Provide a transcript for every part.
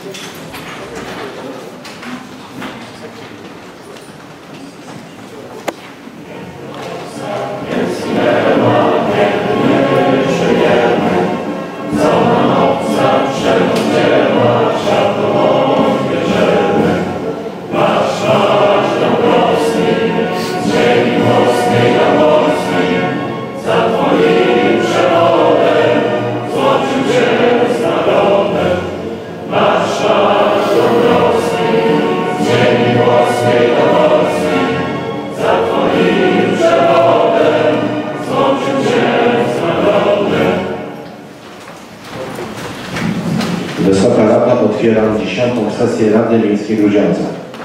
Wysoka Rada, otwieram 10. sesję Rady Miejskiej Grudziądza.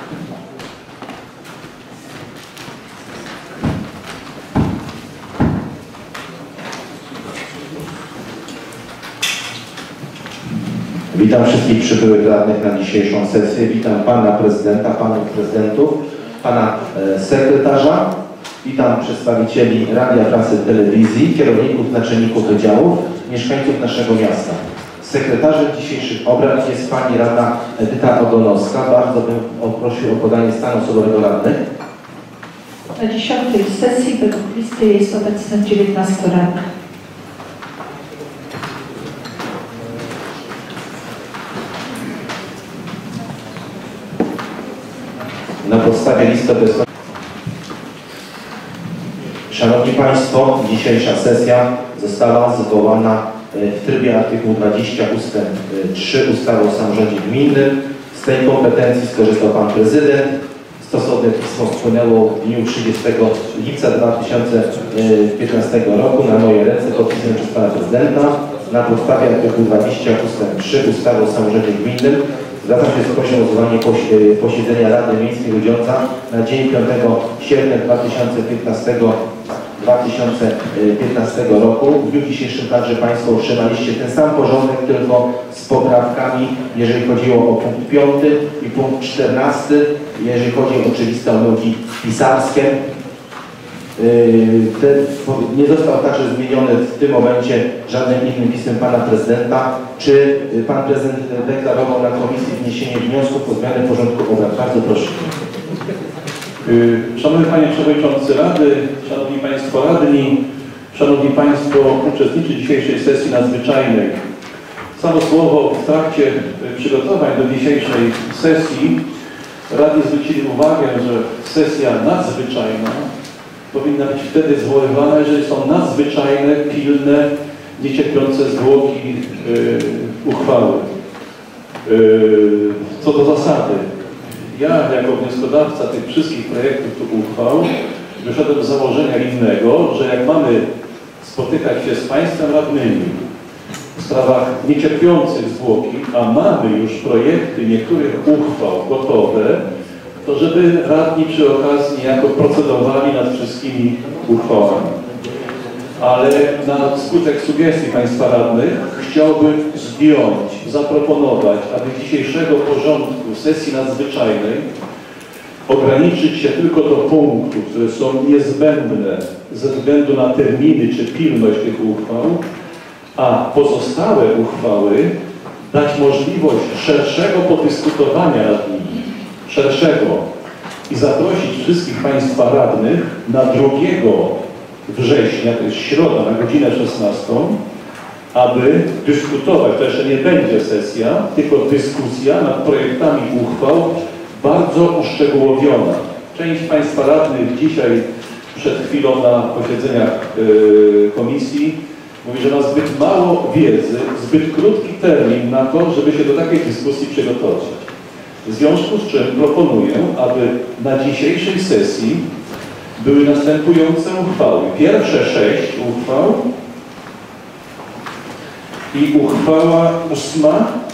Witam wszystkich przybyłych radnych na dzisiejszą sesję. Witam pana prezydenta, panów prezydentów, pana sekretarza. Witam przedstawicieli Radia, Prasy, Telewizji, kierowników, naczelników wydziałów, mieszkańców naszego miasta. Sekretarzem dzisiejszych obrad jest pani radna Edyta Ogonowska. Bardzo bym prosił o podanie stanu osobowego radnych. Na 10. sesji według listy jest obecne 19 radnych. Na podstawie listy obecności. Szanowni Państwo, dzisiejsza sesja została zwołana w trybie artykułu 20 ust. 3 ustawy o samorządzie gminnym. Z tej kompetencji skorzystał Pan Prezydent. Stosowne pismo wpłynęło w dniu 30 lipca 2015 roku na moje ręce podpisane przez Pana Prezydenta. Na podstawie artykułu 20 ust. 3 ustawy o samorządzie gminnym zwracam się z prośbą o zwołanie posiedzenia Rady Miejskiej Grudziądza na dzień 5 sierpnia 2015 roku. W dniu dzisiejszym także Państwo otrzymaliście ten sam porządek, tylko z poprawkami, jeżeli chodziło o punkt 5 i punkt 14, jeżeli chodzi o oczywiste omyłki pisarskie. Nie został także zmieniony w tym momencie żadnym innym pismem Pana Prezydenta. Czy Pan Prezydent deklarował na komisji wniesienie wniosków o zmianę porządku obrad? Bardzo proszę. Szanowny Panie Przewodniczący Rady, Szanowni Państwo Radni, Szanowni Państwo uczestnicy dzisiejszej sesji nadzwyczajnej. Samo słowo w trakcie przygotowań do dzisiejszej sesji radni zwrócili uwagę, że sesja nadzwyczajna powinna być wtedy zwoływana, jeżeli są nadzwyczajne, pilne, niecierpiące zwłoki uchwały. Co do zasady, ja jako wnioskodawca tych wszystkich projektów uchwał wyszedłem z założenia innego, że jak mamy spotykać się z Państwem radnymi w sprawach niecierpiących zwłoki, a mamy już projekty niektórych uchwał gotowe, to żeby radni przy okazji niejako procedowali nad wszystkimi uchwałami. Ale na skutek sugestii Państwa radnych chciałbym zdjąć, zaproponować, aby dzisiejszego porządku sesji nadzwyczajnej ograniczyć się tylko do punktów, które są niezbędne ze względu na terminy czy pilność tych uchwał, a pozostałe uchwały dać możliwość szerszego podyskutowania nad nimi, szerszego, i zaprosić wszystkich Państwa radnych na 2 września, to jest środa, na godzinę 16, aby dyskutować, to jeszcze nie będzie sesja, tylko dyskusja nad projektami uchwał bardzo uszczegółowiona. Część Państwa radnych dzisiaj przed chwilą na posiedzeniach komisji mówi, że ma zbyt mało wiedzy, zbyt krótki termin na to, żeby się do takiej dyskusji przygotować. W związku z czym proponuję, aby na dzisiejszej sesji były następujące uchwały. Pierwsze 6 uchwał i uchwała 8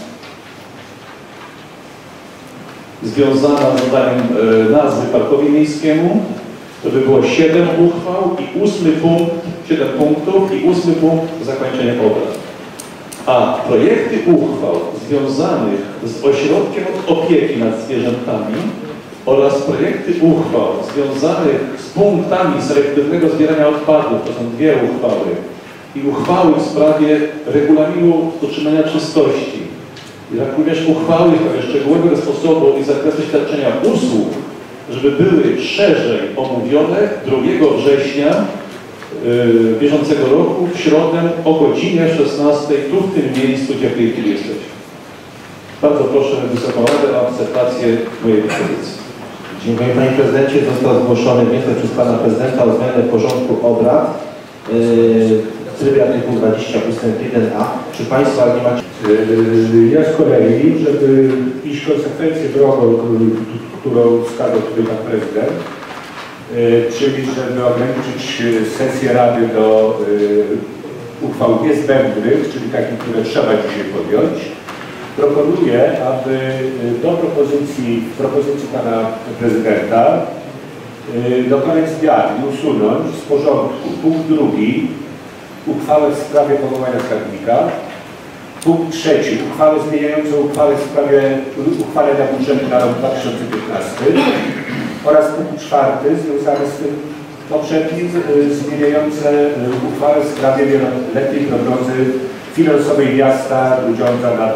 związana z nadaniem nazwy parkowi miejskiemu. To by było 7 uchwał i 8 punkt, 7 punktów i 8 punkt zakończenia obrad. A projekty uchwał związanych z ośrodkiem opieki nad zwierzętami oraz projekty uchwał związanych z punktami selektywnego zbierania odpadów, to są 2 uchwały, i uchwały w sprawie regulaminu utrzymania czystości jak również uchwały szczegółowego sposobu i zakresu świadczenia usług, żeby były szerzej omówione 2 września bieżącego roku w środę o godzinie 16 tu w tym miejscu, gdzie w tej chwili jesteśmy. Bardzo proszę Wysoką Radę o akceptację mojej propozycji. Dziękuję Panie Prezydencie. Został zgłoszony wniosek przez Pana Prezydenta o zmianę porządku obrad w trybie artykułu 20 ust. 1a. Czy Państwo nie macie... Ja z kolei, żeby iść konsekwencję drogą, którą wskazał tutaj Pan Prezydent, czyli żeby ograniczyć sesję Rady do uchwał niezbędnych, czyli takich, które trzeba dzisiaj podjąć, proponuję, aby do propozycji Pana Prezydenta dokonać zmian i usunąć z porządku punkt 2, uchwałę w sprawie powołania skarbnika, punkt 3, uchwałę zmieniającą uchwałę w sprawie uchwalenia budżetu na rok 2015 oraz punkt 4 związany z tym poprzednim, zmieniające uchwałę w sprawie wieloletniej prognozy finansowej miasta Grudziądza na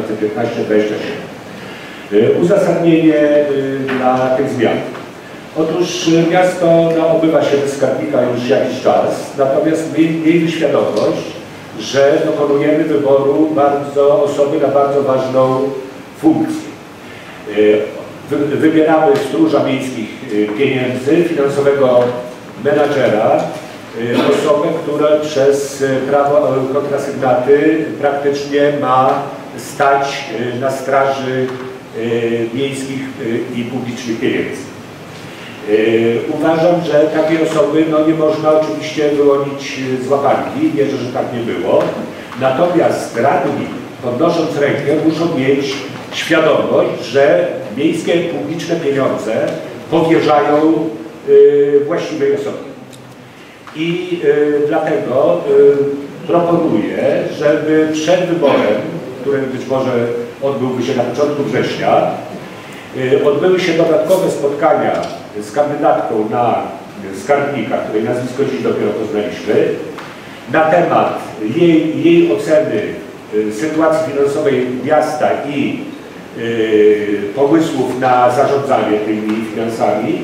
2015-2027. Uzasadnienie dla tych zmian. Otóż miasto obywa się bez skarbnika już jakiś czas, natomiast miejmy świadomość, że dokonujemy wyboru osoby na bardzo ważną funkcję. Wybieramy stróża miejskich pieniędzy, finansowego menadżera, osobę, która przez prawo kontrasygnaty praktycznie ma stać na straży miejskich i publicznych pieniędzy. Uważam, że takiej osoby nie można oczywiście wyłonić z łapanki, wierzę, że tak nie było. Natomiast radni, podnosząc rękę, muszą mieć świadomość, że miejskie publiczne pieniądze powierzają właściwej osobie. I dlatego proponuję, żeby przed wyborem, który być może odbyłby się na początku września, odbyły się dodatkowe spotkania z kandydatką na skarbnika, której nazwisko dziś dopiero poznaliśmy, na temat jej oceny sytuacji finansowej miasta i pomysłów na zarządzanie tymi finansami,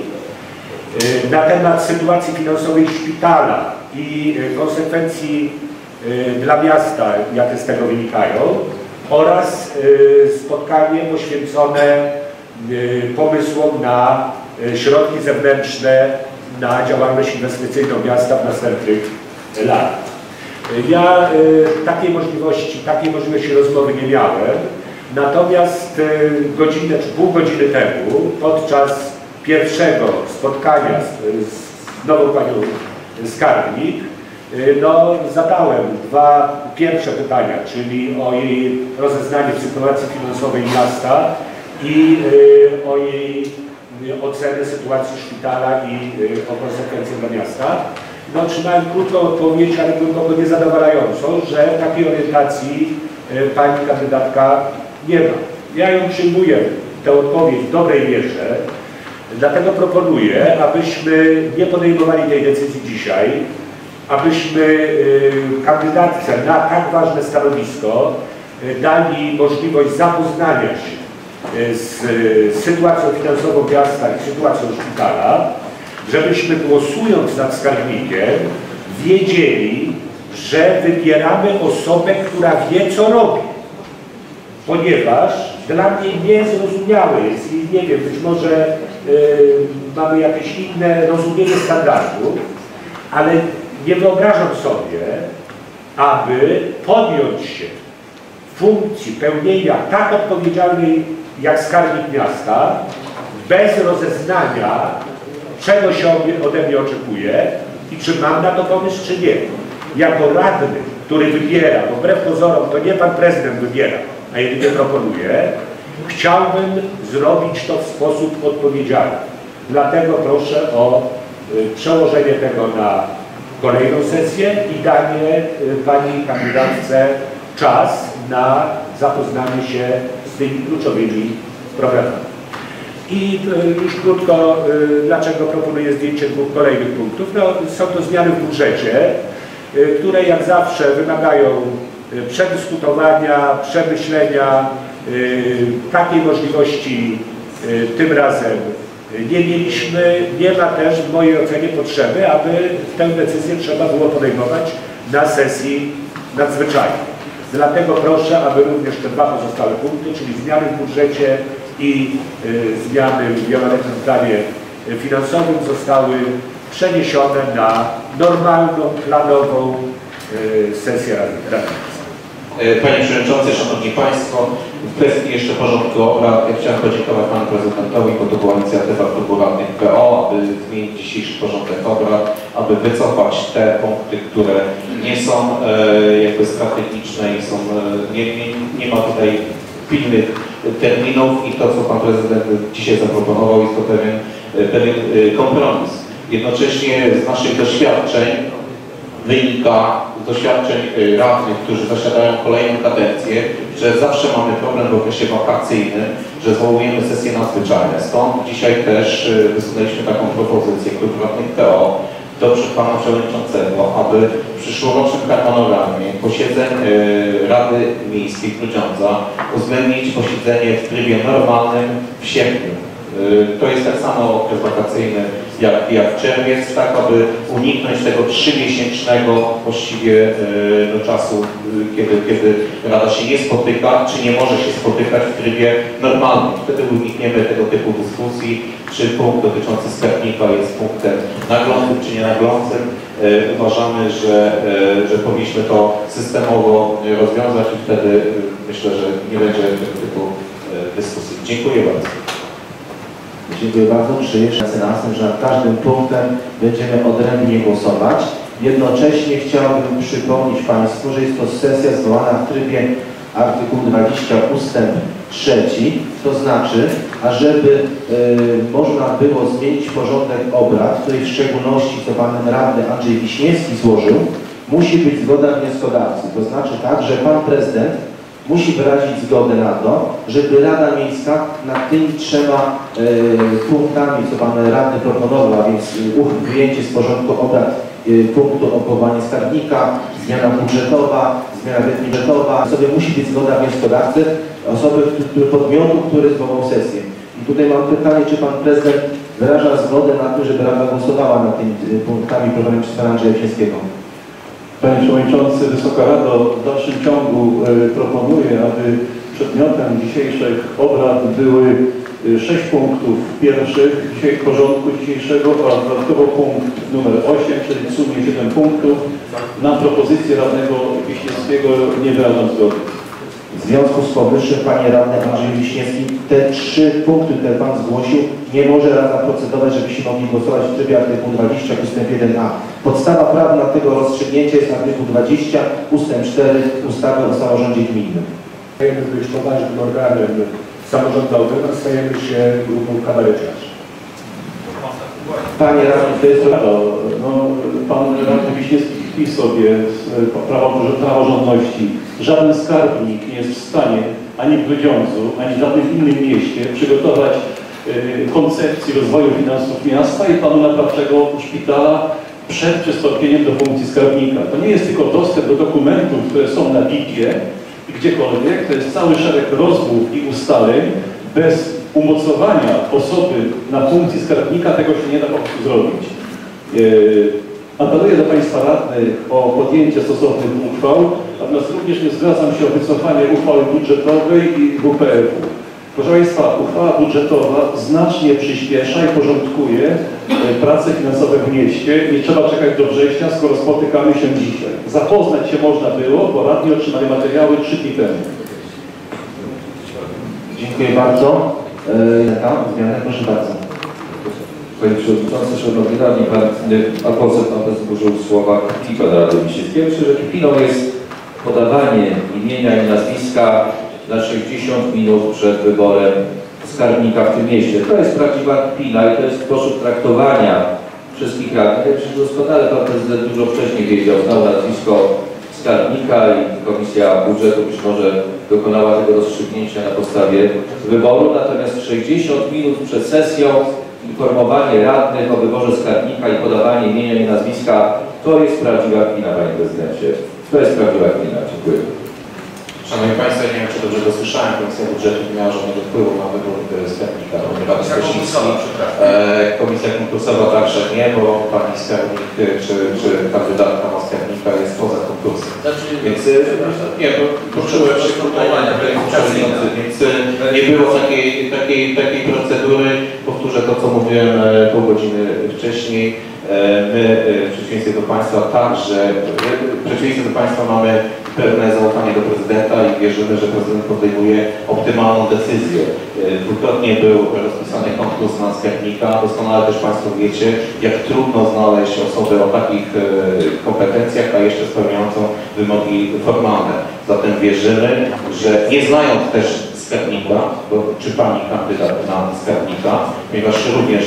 na temat sytuacji finansowej szpitala i konsekwencji dla miasta, jakie z tego wynikają, oraz spotkanie poświęcone pomysłom na środki zewnętrzne na działalność inwestycyjną miasta w następnych latach. Ja takiej możliwości rozmowy nie miałem, natomiast godzinę czy pół godziny temu, podczas pierwszego spotkania z nową panią skarbnik, zadałem 2 pierwsze pytania, czyli o jej rozeznanie w sytuacji finansowej miasta i o jej ocenę sytuacji szpitala i o konsekwencje dla miasta. Otrzymałem krótką odpowiedź, ale głęboko niezadowalającą, że takiej orientacji pani kandydatka nie ma. Ja ją przyjmuję, tę odpowiedź w dobrej mierze, dlatego proponuję, abyśmy nie podejmowali tej decyzji dzisiaj, abyśmy kandydatce na tak ważne stanowisko dali możliwość zapoznania się z sytuacją finansową miasta i sytuacją szpitala, żebyśmy głosując nad skarbnikiem wiedzieli, że wybieramy osobę, która wie, co robi. Ponieważ dla mnie niezrozumiałe jest i nie wiem, być może mamy jakieś inne rozumienie standardów, ale nie wyobrażam sobie, aby podjąć się funkcji pełnienia tak odpowiedzialnej jak skarbnik miasta, bez rozeznania, czego się ode mnie oczekuje i czy mam na to pomysł, czy nie. Jako radny, który wybiera, bo wbrew pozorom to nie pan prezydent wybiera, a jedynie proponuje, chciałbym zrobić to w sposób odpowiedzialny. Dlatego proszę o przełożenie tego na kolejną sesję i danie pani kandydatce czas na zapoznanie się z tymi kluczowymi problemami. I już krótko, dlaczego proponuję zdjęcie 2 kolejnych punktów. Są to zmiany w budżecie, które jak zawsze wymagają przedyskutowania, przemyślenia Takiej możliwości tym razem nie mieliśmy. Nie ma też w mojej ocenie potrzeby, aby tę decyzję trzeba było podejmować na sesji nadzwyczajnej. Dlatego proszę, aby również te dwa pozostałe punkty, czyli zmiany w budżecie i zmiany w wieloletnim planie finansowym, zostały przeniesione na normalną, planową sesję Rady. Panie Przewodniczący, Szanowni Państwo, w kwestii jeszcze porządku obrad chciałem podziękować Panu Prezydentowi, bo to była inicjatywa klubu radnych PO, aby zmienić dzisiejszy porządek obrad, aby wycofać te punkty, które nie są jakby strategiczne i są, nie ma tutaj pilnych terminów i to, co Pan Prezydent dzisiaj zaproponował, jest to pewien kompromis. Jednocześnie z naszych doświadczeń wynika z doświadczeń radnych, którzy zasiadają kolejną kadencję, że zawsze mamy problem w okresie wakacyjnym, że zwołujemy sesje nadzwyczajne. Stąd dzisiaj też wysunęliśmy taką propozycję klub radnych PO do Pana Przewodniczącego, aby w przyszłorocznym harmonogramie posiedzeń Rady Miejskiej Grudziądza uwzględnić posiedzenie w trybie normalnym w sierpniu. To jest tak samo okres wakacyjny jak czerwiec, tak aby uniknąć tego 3-miesięcznego właściwie czasu, kiedy Rada się nie spotyka, czy nie może się spotykać w trybie normalnym. Wtedy unikniemy tego typu dyskusji, czy punkt dotyczący skarbnika jest punktem naglącym, czy nie naglącym. Uważamy, że powinniśmy to systemowo rozwiązać i wtedy myślę, że nie będzie tego typu dyskusji. Dziękuję bardzo. Dziękuję bardzo. Przyjęcie senatem, że nad każdym punktem będziemy odrębnie głosować. Jednocześnie chciałbym przypomnieć Państwu, że jest to sesja zwołana w trybie artykułu 20 ustęp 3, to znaczy, ażeby można było zmienić porządek obrad, który w szczególności, co Pan Radny Andrzej Wiśniewski złożył, musi być zgoda wnioskodawcy. To znaczy tak, że Pan Prezydent musi wyrazić zgodę na to, żeby Rada Miejska nad tymi trzema punktami, co Pan Radny proponował, a więc wyjęcie z porządku obrad punktu o powołaniu skarbnika, zmiana budżetowa, zmiana budżetowa, sobie musi być zgoda wnioskodawcy, osoby, podmiotu, który zwołał sesję. I tutaj mam pytanie, czy Pan Prezydent wyraża zgodę na to, żeby Rada głosowała nad tymi punktami proponowanymi przez Pana Andrzeja Wiśniewskiego? Panie Przewodniczący, Wysoka Rado, w dalszym ciągu proponuję, aby przedmiotem dzisiejszych obrad były 6 punktów pierwszych porządku dzisiejszego oraz dodatkowo punkt numer 8, czyli w sumie 7 punktów. Na propozycję radnego Wiśniewskiego nie wyrażam zgody. W związku z powyższym, Panie Radny Andrzej Wiśniewski, te 3 punkty, które Pan zgłosił, nie może Rada procedować, żebyśmy mogli głosować w trybie artykułu 20 ustęp 1a. Podstawa prawna tego rozstrzygnięcia jest artykuł 20 ustęp 4 ustawy o samorządzie gminnym. Stajemy być poważnym organem samorządowym, a stajemy się grupą kabareciarzy. Panie Radny, to jest... Pan Radny Wiśniewski tkwi sobie z praworządności. Żaden skarbnik nie jest w stanie ani w Grudziądzu, ani w żadnym innym mieście przygotować koncepcji rozwoju finansów miasta i planu naprawczego szpitala przed przystąpieniem do funkcji skarbnika. To nie jest tylko dostęp do dokumentów, które są na BIP-ie i gdziekolwiek, to jest cały szereg rozmów i ustaleń. Bez umocowania osoby na funkcji skarbnika tego się nie da po prostu zrobić. Apeluję do Państwa radnych o podjęcie stosownych uchwał, natomiast również nie zgadzam się o wycofanie uchwały budżetowej i WPF-u. Proszę Państwa, uchwała budżetowa znacznie przyspiesza i porządkuje prace finansowe w mieście. Nie trzeba czekać do września, skoro spotykamy się dzisiaj. Zapoznać się można było, bo radni otrzymali materiały 3 dni temu. Dziękuję bardzo. Zmianę, proszę bardzo. Panie Przewodniczący, Szanowni Radni, Pan poseł użył słowa kpiną Rady Wiśniewskiej. Myślę, że kpiną jest podawanie imienia i nazwiska na 60 minut przed wyborem skarbnika w tym mieście. To jest prawdziwa kpina i to jest sposób traktowania wszystkich radnych. Ja myślę, że doskonale Pan Prezydent dużo wcześniej wiedział, znał nazwisko skarbnika i Komisja Budżetu być może dokonała tego rozstrzygnięcia na podstawie wyboru. Natomiast 60 minut przed sesją informowanie radnych o wyborze skarbnika i podawanie imienia i nazwiska, to jest prawdziwa kpina, Panie Prezydencie. To jest prawdziwa kpina. Dziękuję. Szanowni Państwo, nie wiem, czy dobrze dosłyszałem, Komisja Budżetu nie miała żadnego wpływu na wybór skarbnika. Rady Kościńskiej. Komisja konkursowa także nie, bo pani skarbnik czy kandydatka na skarbnika jest poza konkursem. Więc nie, bo poczułem się więc nie było takiej procedury. Powtórzę to, co mówiłem pół godziny wcześniej. My w przeciwieństwie do Państwa mamy pewne zaufanie do prezydenta i wierzymy, że prezydent podejmuje optymalną decyzję. Dwukrotnie był rozpisany konkurs na skarbnika. Doskonale też Państwo wiecie, jak trudno znaleźć osobę o takich kompetencjach, a jeszcze spełniającą wymogi formalne. Zatem wierzymy, że nie znając też skarbnika, czy pani kandydat na skarbnika, ponieważ również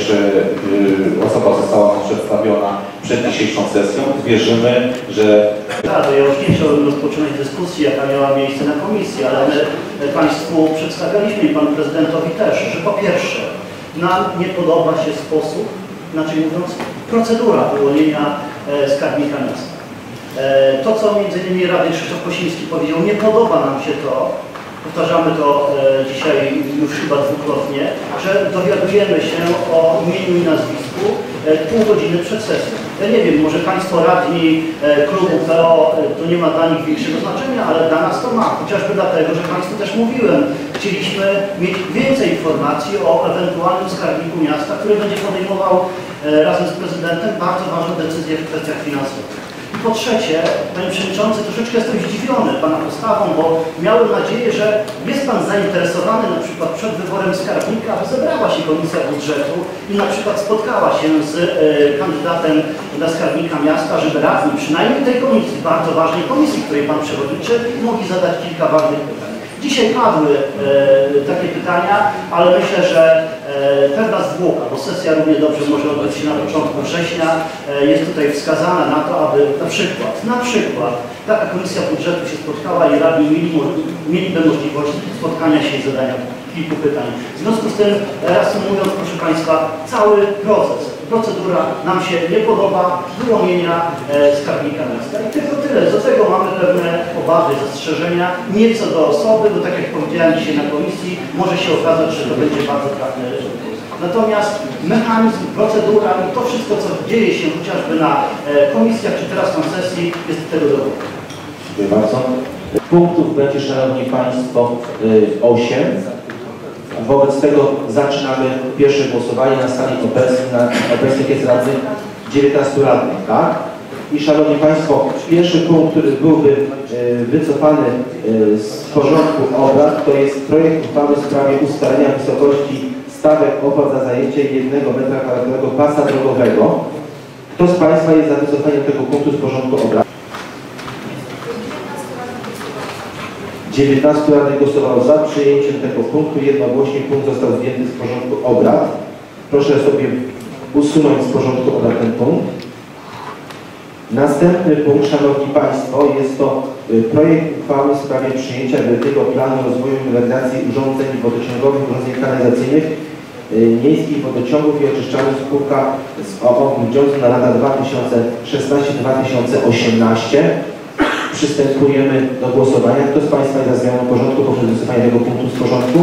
osoba została nam przedstawiona przed dzisiejszą sesją, wierzymy, że... Ja już nie chciałbym rozpoczynać dyskusji, jaka miała miejsce na komisji, ale my Państwu przedstawialiśmy i Panu Prezydentowi też, że po pierwsze nam nie podoba się sposób, inaczej mówiąc, procedura wyłonienia skarbnika miasta. To, co między innymi radny Krzysztof Kosiński powiedział, nie podoba nam się to, powtarzamy to dzisiaj już chyba dwukrotnie, że dowiadujemy się o imieniu i nazwisku pół godziny przed sesją. Ja nie wiem, może Państwo radni klubu PO to nie ma dla nich większego znaczenia, ale dla nas to ma. Chociażby dlatego, że Państwu też mówiłem, chcieliśmy mieć więcej informacji o ewentualnym skarbniku miasta, który będzie podejmował razem z prezydentem bardzo ważne decyzje w kwestiach finansowych. Po trzecie, Panie Przewodniczący, troszeczkę jestem zdziwiony Pana postawą, bo miałem nadzieję, że jest Pan zainteresowany na przykład przed wyborem skarbnika, aby zebrała się Komisja Budżetu i na przykład spotkała się z kandydatem na skarbnika miasta, żeby radni przynajmniej tej komisji, bardzo ważnej komisji, której Pan przewodniczy, mogli zadać kilka ważnych pytań. Dzisiaj padły takie pytania, ale myślę, że pewna zwłoka, bo sesja równie dobrze może odbyć się na początku września, jest tutaj wskazana na to, aby na przykład taka komisja budżetu się spotkała i radni mieliby możliwość spotkania się i zadania kilku pytań. W związku z tym, reasumując, proszę Państwa, cały procedura nam się nie podoba, wyłonienia skarbnika miasta. I tylko tyle. Do tego mamy pewne obawy, zastrzeżenia, nie co do osoby, bo tak jak powiedziałem dzisiaj na komisji, może się okazać, że to będzie bardzo trafne. Natomiast mechanizm, procedura i to wszystko, co dzieje się chociażby na komisjach, czy teraz na sesji, jest tego dowodem. Dziękuję bardzo. Punktów będzie, Szanowni Państwo, 8. Wobec tego zaczynamy pierwsze głosowanie na sali obecnych jest radnych 19 radnych, tak? I Szanowni Państwo, pierwszy punkt, który byłby wycofany z porządku obrad, to jest projekt uchwały w sprawie ustalenia wysokości stawek opłat za zajęcie 1 m2 pasa drogowego. Kto z Państwa jest za wycofaniem tego punktu z porządku obrad? 19 radnych głosowało za przyjęciem tego punktu. Jednogłośnie punkt został zdjęty z porządku obrad. Proszę sobie usunąć z porządku obrad ten punkt. Następny punkt, Szanowni Państwo, jest to projekt uchwały w sprawie przyjęcia Wielkiego Planu Rozwoju i Modernizacji Urządzeń Wodociągowych i Urządzeń Kanalizacyjnych, Miejskich Wodociągów i Oczyszczalni spółka z o.o. Grudziądzu na lata 2016-2018. Przystępujemy do głosowania. Kto z Państwa jest za zmianą porządku poprzez wycofanie tego punktu z porządku?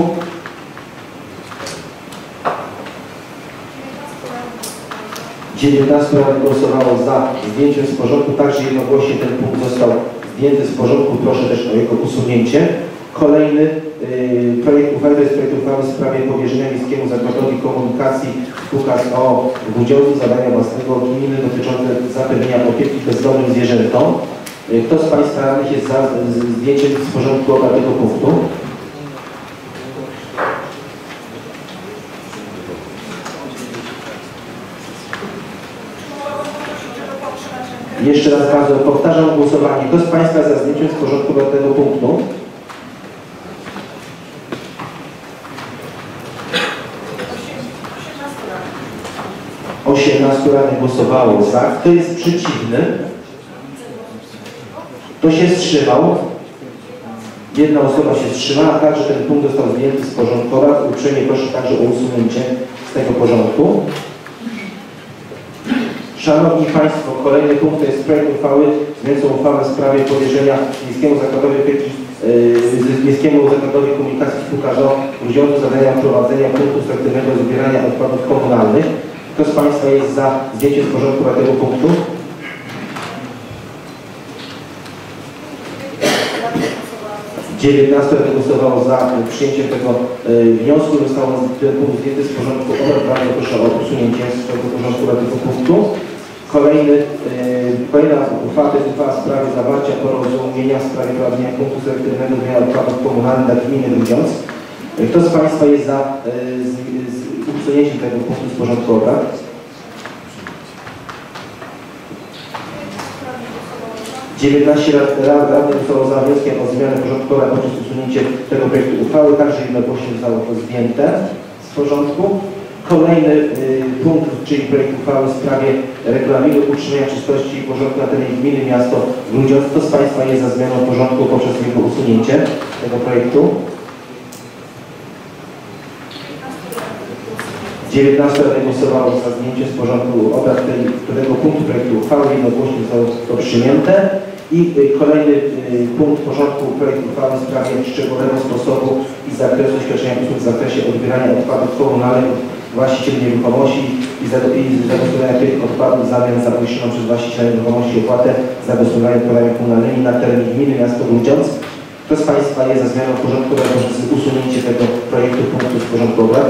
Dziewiętnastu radnych głosowało za zdjęciem z porządku, także jednogłośnie ten punkt został zdjęty z porządku. Proszę też o jego usunięcie. Kolejny projekt uchwały to jest projekt uchwały w sprawie powierzenia Miejskiemu Zakładowi Komunikacji spółka z o.o. w Grudziądzu zadania własnego gminy dotyczące zapewnienia opieki bezdomnym zwierzętom. Kto z Państwa radnych jest za zdjęciem z porządku obrad tego punktu? Jeszcze raz bardzo powtarzam głosowanie. Kto z Państwa za zdjęciem z porządku obrad tego punktu? Osiemnastu radnych głosowało za. Kto jest przeciwny? Kto się wstrzymał? Jedna osoba się wstrzymała, także ten punkt został zdjęty z porządku obrad. Uprzejmie proszę także o usunięcie z tego porządku. Szanowni Państwo, kolejny punkt to jest projekt uchwały zmieniający uchwałę w sprawie powierzenia Miejskiemu Zakładowi Opieki Miejskiemu Zakładowi Komunikacji Spółka ŻO w Grudziądzu zadania prowadzenia punktu selektywnego zbierania odpadów komunalnych. Kto z Państwa jest za zdjęciem z porządku tego punktu? Dziewiętnastu głosowało za przyjęciem tego wniosku. Został ten punkt zdjęty z porządku obrad. Bardzo proszę o usunięcie z tego porządku tego punktu. Kolejna uchwała to jest uchwała w sprawie zawarcia porozumienia w sprawie prowadzenia punktu selektywnego zbierania odpadów komunalnych dla gminy Grudziądz. Kto z Państwa jest za usunięciem tego punktu z porządku obrad? Radnych głosowało za wnioskiem o zmianę porządku obrad poprzez usunięcie tego projektu uchwały. Także jednogłośnie zostało to zdjęte z porządku. Kolejny punkt, czyli projekt uchwały w sprawie regulaminu utrzymania czystości i porządku na terenie gminy miasto Grudziądz. Kto z Państwa jest za zmianą porządku poprzez jego usunięcie tego projektu? 19 radnych głosowało za zdjęcie z porządku obrad tego punktu projektu uchwały. Jednogłośnie zostało to przyjęte. I kolejny punkt porządku projektu uchwały w sprawie szczególnego sposobu i zakresu świadczenia usług w zakresie odbierania odpadów komunalnych właścicieli nieruchomości i zagospodarowania tych odpadów w zamian za poniesioną przez właściciela nieruchomości opłatę za gospodarowanie odpadami komunalnymi na terenie gminy miasto Grudziądz. Kto z Państwa jest za zmianą porządku poprzez usunięcie tego projektu punktu z porządku obrad?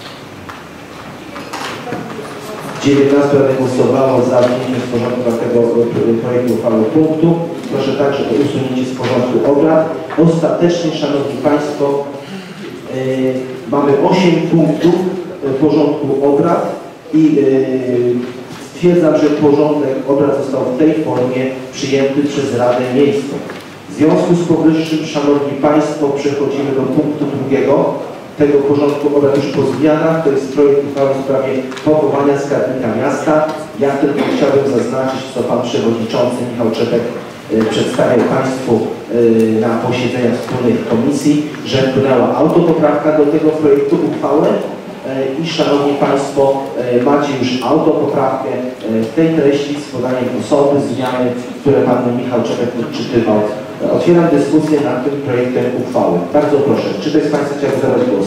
19 radnych głosowało za wniesieniem z porządku tego projektu uchwały punktu. Proszę także o usunięcie z porządku obrad. Ostatecznie, Szanowni Państwo, mamy 8 punktów porządku obrad i stwierdzam, że porządek obrad został w tej formie przyjęty przez Radę Miejską. W związku z powyższym, Szanowni Państwo, przechodzimy do punktu drugiego tego porządku obrad już po zmianach. To jest projekt uchwały w sprawie powołania skarbnika miasta. Ja tylko chciałbym zaznaczyć, co Pan Przewodniczący Michał Czepek przedstawiał Państwu na posiedzeniach wspólnych komisji, że wpłynęła autopoprawka do tego projektu uchwały i Szanowni Państwo, macie już autopoprawkę w tej treści z podaniem osoby, zmiany, które Pan Michał Czepek odczytywał. Otwieram dyskusję nad tym projektem uchwały. Bardzo proszę, czy ktoś z Państwa chciałby zabrać głos?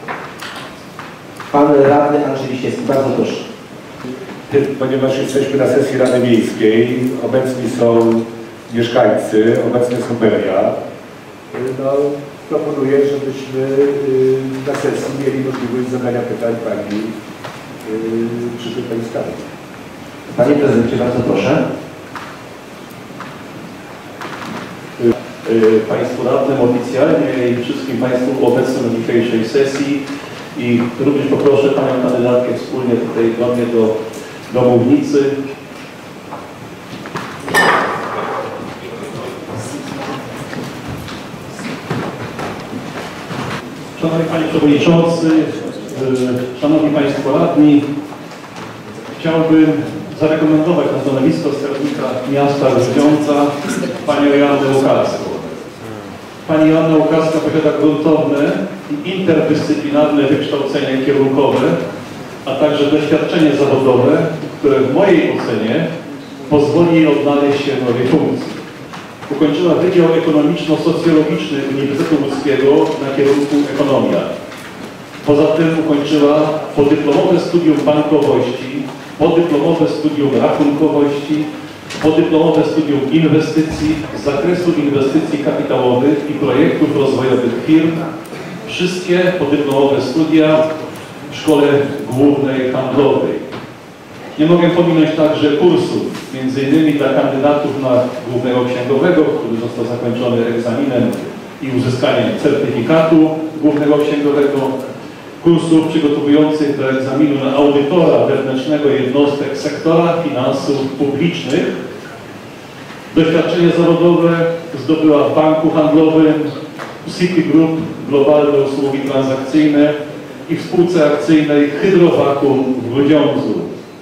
Pan Radny Andrzej Wiśniewski, bardzo proszę. Ponieważ jesteśmy na sesji Rady Miejskiej, obecni są mieszkańcy, obecne są media, no, proponuję, żebyśmy na sesji mieli możliwość zadania pytań Pani przyszłej Pani Skarbnik. Panie Prezydencie, bardzo proszę. Państwu radnym oficjalnie i wszystkim Państwu obecnym na dzisiejszej sesji i również poproszę Panią kandydatkę wspólnie tutaj do mnie do mównicy. Szanowny Panie Przewodniczący, Szanowni Państwo Radni, chciałbym zarekomendować na stanowisko skarbnika miasta Grudziądza Panią Joannę Łukaską. Pani Joanna Łukawska posiada gruntowne i interdyscyplinarne wykształcenie kierunkowe, a także doświadczenie zawodowe, które w mojej ocenie pozwoli jej odnaleźć się w nowej funkcji. Ukończyła Wydział Ekonomiczno-Socjologiczny Uniwersytetu Łódzkiego na kierunku ekonomia. Poza tym ukończyła podyplomowe studium bankowości, podyplomowe studium rachunkowości, podyplomowe studium inwestycji z zakresu inwestycji kapitałowych i projektów rozwojowych firm. Wszystkie podyplomowe studia w Szkole Głównej Handlowej. Nie mogę pominąć także kursów, m.in. dla kandydatów na głównego księgowego, który został zakończony egzaminem i uzyskaniem certyfikatu głównego księgowego, kursów przygotowujących do egzaminu na audytora wewnętrznego jednostek sektora finansów publicznych. Doświadczenie zawodowe zdobyła w banku handlowym, w Citigroup, globalne usługi transakcyjne i w spółce akcyjnej Hydrowaku w Grudziądzu.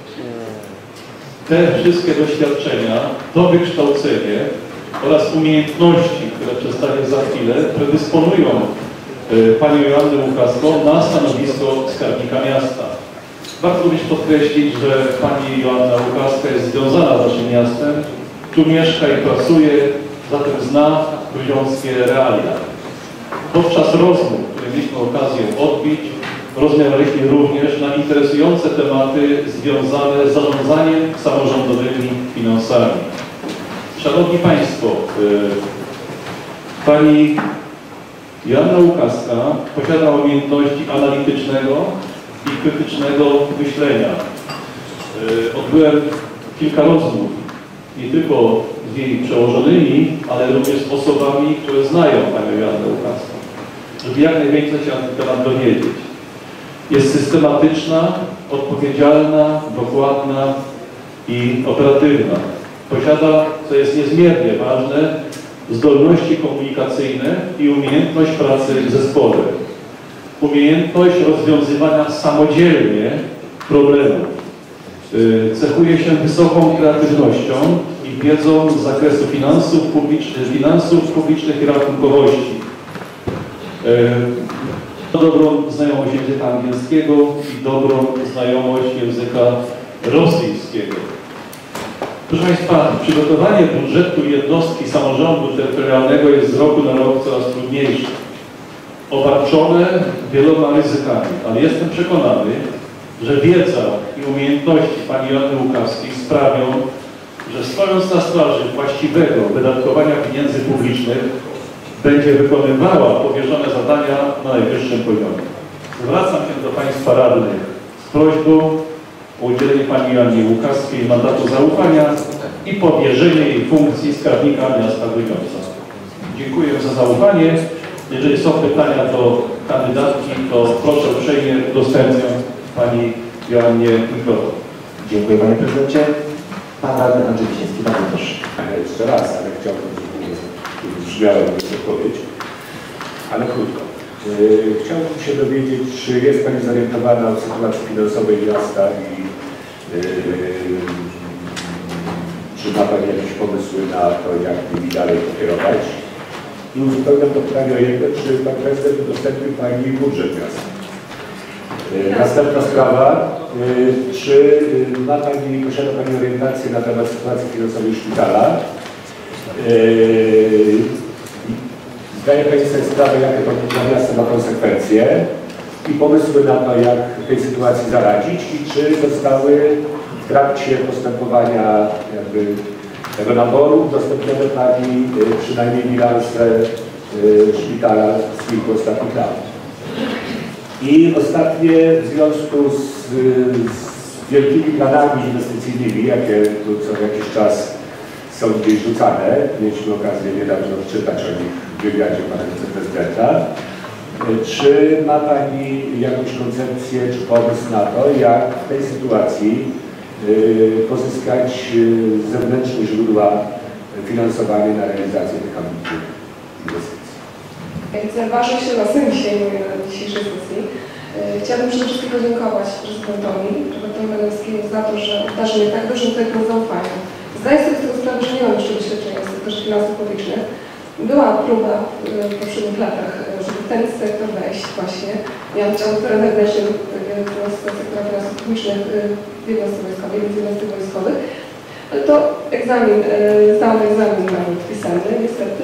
Te wszystkie doświadczenia, to wykształcenie oraz umiejętności, które przedstawię za chwilę, predysponują Panią Joannę Łukaską na stanowisko skarbnika miasta. Warto również podkreślić, że Pani Joanna Łukaska jest związana z naszym miastem, tu mieszka i pracuje, zatem zna gruziąckie realia. Podczas rozmów, które mieliśmy okazję odbić, rozmawialiśmy również na interesujące tematy związane z zarządzaniem samorządowymi finansami. Szanowni Państwo, Pani Joanna Łukawska posiada umiejętności analitycznego i krytycznego myślenia. Odbyłem kilka rozmów, nie tylko z jej przełożonymi, ale również z osobami, które znają Panią Joannę Łukawską, żeby jak najwięcej się na ten temat dowiedzieć. Jest systematyczna, odpowiedzialna, dokładna i operatywna. Posiada, co jest niezmiernie ważne, zdolności komunikacyjne i umiejętność pracy w zespole. Umiejętność rozwiązywania samodzielnie problemów. Cechuje się wysoką kreatywnością i wiedzą z zakresu finansów publicznych i rachunkowości. Dobrą znajomość języka angielskiego i dobrą znajomość języka rosyjskiego. Proszę Państwa, przygotowanie budżetu jednostki samorządu terytorialnego jest z roku na rok coraz trudniejsze. Obarczone wieloma ryzykami, ale jestem przekonany, że wiedza i umiejętności Pani Joanny Łukawskiej sprawią, że stojąc na straży właściwego wydatkowania pieniędzy publicznych, będzie wykonywała powierzone zadania na najwyższym poziomie. Zwracam się do Państwa radnych z prośbą o udzielenie Pani Joannie Łukawskiej mandatu zaufania i powierzenie jej funkcji skarbnika miasta Grudziądza. Dziękuję za zaufanie. Jeżeli są pytania do kandydatki, to proszę uprzejmie udostępnię Pani Joannie mikrofon. Dziękuję Panie Prezydencie. Pan Radny Andrzej Wiśniewski, bardzo proszę. Jeszcze raz, ale chciałbym, żeby brzmiała odpowiedź, ale krótko. Chciałbym się dowiedzieć, czy jest Pani zorientowana o sytuacji finansowej miasta i czy ma Pani jakieś pomysły na to, jak nimi dalej pokierować? I uzupełniam to pytanie o jedno, czy Pan Prezydent udostępnił Pani budżet miasta? Następna sprawa, czy posiada Pani orientację na temat sytuacji finansowej szpitala? Zdaje Pani sobie sprawę, jakie to dla miasta ma konsekwencje i pomysły na to, jak tej sytuacji zaradzić i czy zostały w trakcie postępowania tego naboru udostępnione Pani przynajmniej bilanse szpitala z kilku ostatnich lat. I ostatnie, w związku z wielkimi planami inwestycyjnymi, jakie tu co jakiś czas są gdzieś rzucane, mieliśmy okazję niedawno czytać o nich w wywiadzie Pana Wiceprezydenta. Czy ma Pani jakąś koncepcję czy pomysł na to, jak w tej sytuacji pozyskać zewnętrzne źródła finansowania na realizację tych ambitnych inwestycji? Ważę się losem dzisiejszej sesji. Chciałabym przede wszystkim podziękować prezydentowi Lewandowskiemu za to, że obdarzył mnie tak dużym kredytem zaufania. Zdaję sobie z tego sprawę, że nie mam jeszcze doświadczenia w sektorze finansów publicznych. Była próba w poprzednich latach, żeby w ten sektor wejść właśnie. Ja chciałam wewnętrznie do sektora finansów publicznych w jednostce wojskowej, w jednostek wojskowych. Ale to egzamin, zdałam egzamin nawet pisemny, niestety,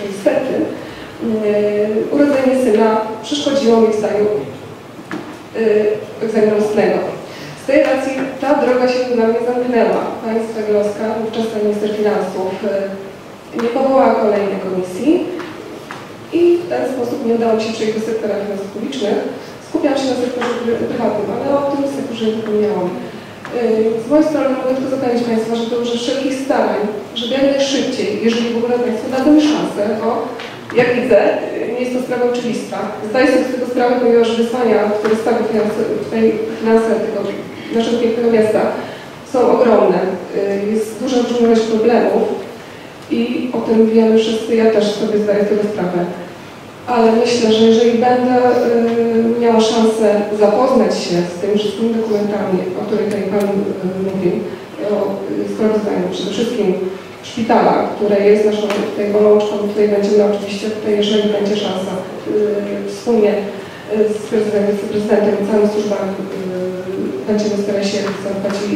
urodzenie syna przeszkodziło mi w zdaniu egzaminu ustnego. Z tej racji ta droga się dla mnie zamknęła. Pani Swaglowska, ówczesna minister finansów, nie powołała kolejnej komisji i w ten sposób nie udało mi się przejść do sektora finansów publicznych. Skupiam się na sektorze prywatnym, ale o tym sektorze nie zapomniałam. Z mojej strony mogę tylko zapewnić Państwa, że dołożę wszelkich starań, żeby jak najszybciej, jeżeli w ogóle Państwo dadzą mi szansę, jak widzę, nie jest to sprawa oczywista. Zdaję sobie z tego sprawę, ponieważ wyzwania, które stawią finanse tego naszego pięknego miasta, są ogromne. Jest duża różnorodność problemów i o tym wiemy wszyscy, ja też sobie zdaję z tego sprawę. Ale myślę, że jeżeli będę miała szansę zapoznać się z tymi wszystkimi dokumentami, o których tutaj Pan mówił, o sprawozdaniu, przede wszystkim szpitala, które jest naszą tutaj bolączką, tutaj będziemy oczywiście, jeżeli będzie szansa, wspólnie z prezydentem i całą służbą będziemy starać się zadbać i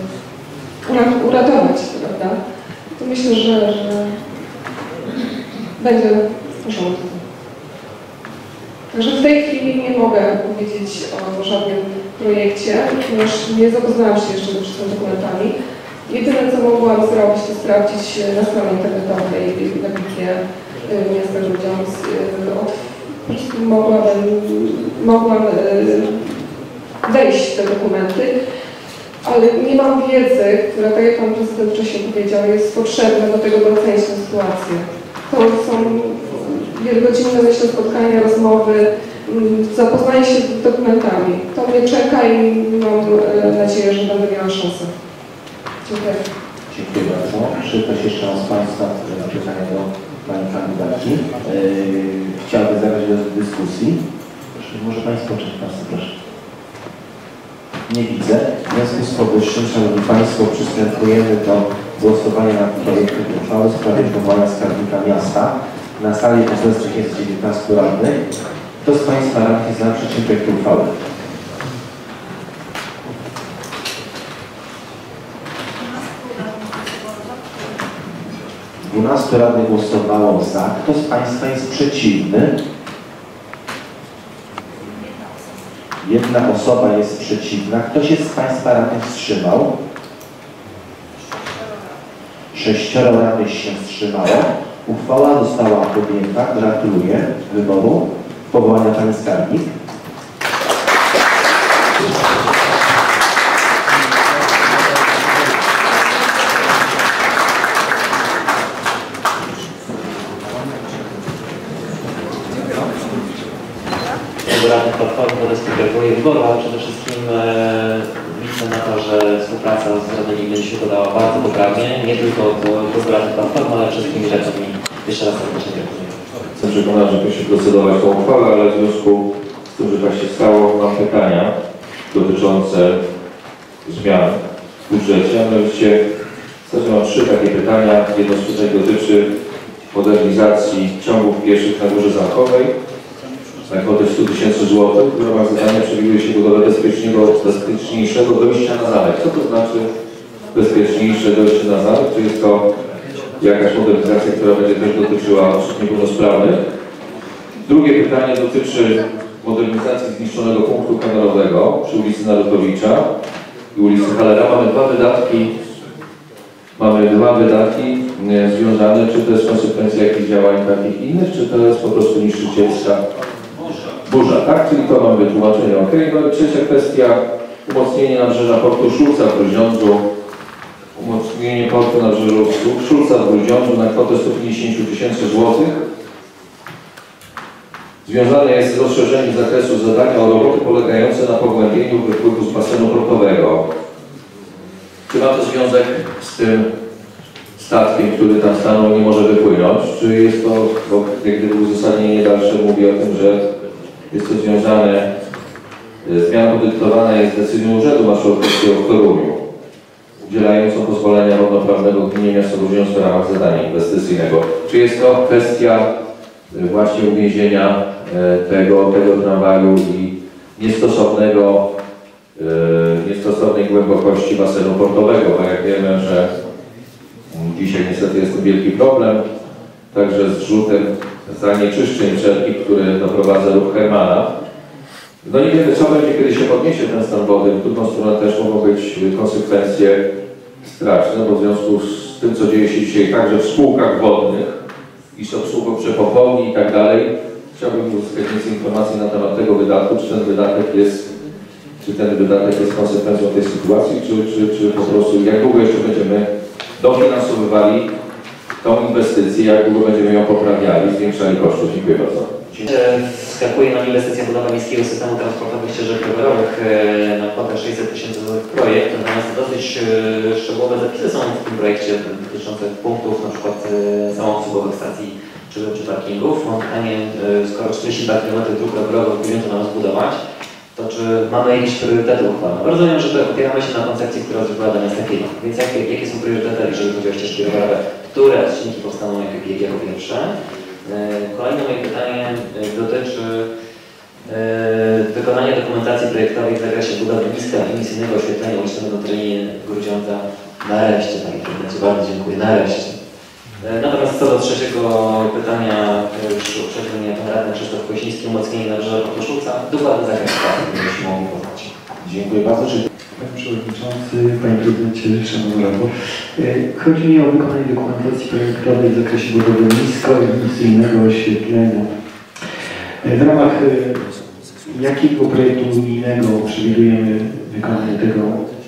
uratować, prawda? To myślę, że będzie w porządku. Także w tej chwili nie mogę powiedzieć o żadnym projekcie, ponieważ nie zapoznałam się jeszcze z tymi dokumentami. Jedyne, co mogłam zrobić, to sprawdzić na stronie internetowej na Wiki Miasta Grudziądz. Po prostu mogłam wejść w te dokumenty, ale nie mam wiedzy, która, tak jak Pan Prezydent wcześniej powiedział, jest potrzebna do tego, by ocenić tę sytuację. To są wielogodzinne, myślę, spotkania, rozmowy, zapoznanie się z dokumentami. To mnie czeka i mam nadzieję, że będę miała szansę. Dziękuję. Dziękuję bardzo. Czy ktoś jeszcze z Państwa ma pytania do Pani kandydatki? Chciałby zabrać do dyskusji. Proszę, może Państwo poczekać, proszę. Nie widzę. W związku z powyższym, Szanowni Państwo, przystępujemy do głosowania nad projektem uchwały w sprawie powołania skarbnika miasta. Na sali obecnych jest 19 radnych. Kto z Państwa radnych jest za przyjęciem projektu uchwały? Dwunastu radnych głosowało za. Kto z Państwa jest przeciwny? Jedna osoba jest przeciwna. Kto się z Państwa radnych wstrzymał? 6 radnych się wstrzymało. Uchwała została podjęta. Gratuluję wyboru powołania Pani skarbnik. Radnych Platformy Obywatelskiej wyboru, ale przede wszystkim liczę na to, że współpraca z radnymi będzie się podała bardzo poprawnie, nie tylko do radnych Platformy, ale wszystkimi radnymi. Jeszcze raz serdecznie dziękuję. Jestem przekonany, że musi procedować tą uchwałę, ale w związku z tym, że tak się stało, mam pytania dotyczące zmian w budżecie. A mianowicie w zasadzie mam 3 takie pytania. Jedno z pytań dotyczy modernizacji ciągów pieszych na Górze Zamkowej na kwotę 100 000 złotych. W ramach zadania przewiduje się budowę bezpieczniejszego dojścia na zamek. Co to znaczy bezpieczniejsze dojście na zamek? Czy jest to jakaś modernizacja, która będzie też dotyczyła osób niepełnosprawnych? Drugie pytanie dotyczy modernizacji zniszczonego punktu kamerowego przy ulicy Narutowicza i ulicy Halera. Mamy dwa wydatki związane, czy to jest konsekwencja jakichś działań takich innych, czy to jest po prostu niszczycielska burza, tak? Czyli to mamy wytłumaczenie, ok. No i trzecia kwestia, umocnienie nabrzeża portu Szulca w Grudziądzu. Umocnienie portu nabrzeża Szulca w Grudziądzu na kwotę 150 000 złotych. Związane jest z rozszerzeniem zakresu zadania o roboty polegające na pogłębieniu wypływu z basenu portowego. Czy ma to związek z tym statkiem, który tam stanął, nie może wypłynąć? Czy jest to, bo jak gdyby uzasadnienie dalsze mówi o tym, że jest to związane, zmiana podyktowana jest decyzją Urzędu Marszałkowskiego w Toruniu, udzielającą pozwolenia wodnoprawnego gminie miasta Grudziądz w ramach zadania inwestycyjnego. Czy jest to kwestia właśnie uwięzienia tego tramwaju i niestosownej głębokości basenu portowego, bo jak wiemy, że dzisiaj niestety jest to wielki problem, także z zrzutem zanieczyszczeń wszelkich, które doprowadza ruch Hermana. No nie wiemy, co będzie, kiedy się podniesie ten stan wody. W drugą stronę też mogą być konsekwencje straszne, bo w związku z tym, co dzieje się dzisiaj także w spółkach wodnych i z obsługą przepompowni i tak dalej, chciałbym uzyskać więcej informacji na temat tego wydatku, czy ten wydatek jest konsekwencją tej sytuacji, czy po prostu jak długo jeszcze będziemy dofinansowywali tą inwestycję, jak długo będziemy ją poprawiali, zwiększali kosztów. Dziękuję bardzo. Skakuje nam inwestycja budowa miejskiego systemu transportowych ścieżek rowerowych na kwotę 600 000 złotych projekt, natomiast dosyć szczegółowe zapisy są w tym projekcie dotyczące punktów, na przykład samoobsługowych stacji czy parkingów. Mam pytanie, skoro 42 km dróg rowerowych powinno to nam zbudować, to czy mamy jakieś priorytety uchwalone? Rozumiem, że to opieramy się na koncepcji, która zrobiła dla miasta Kielce. Więc jakie są priorytety, jeżeli chodzi o ścieżki rowerowe? Które odcinki powstaną jako pierwsze? Kolejne moje pytanie dotyczy wykonania dokumentacji projektowej w zakresie budowy niskoemisyjnego oświetlenia ulicznego na terenie Grudziądza. Nareszcie, panie prezydencie, bardzo dziękuję, nareszcie. Natomiast co do trzeciego pytania, już uprzednio mnie pan radny Krzysztof Koźmiński, umocnienie Nabrzeża Koszulca, dokładny zakres pracy byśmy mogli poznać. Dziękuję bardzo. Panie Przewodniczący, Panie Prezydencie, Szanowni Radni. Chodzi mi o wykonanie dokumentacji projektowej w zakresie budowy niskoemisyjnego oświetlenia. W ramach jakiego projektu unijnego przewidujemy wykonanie tego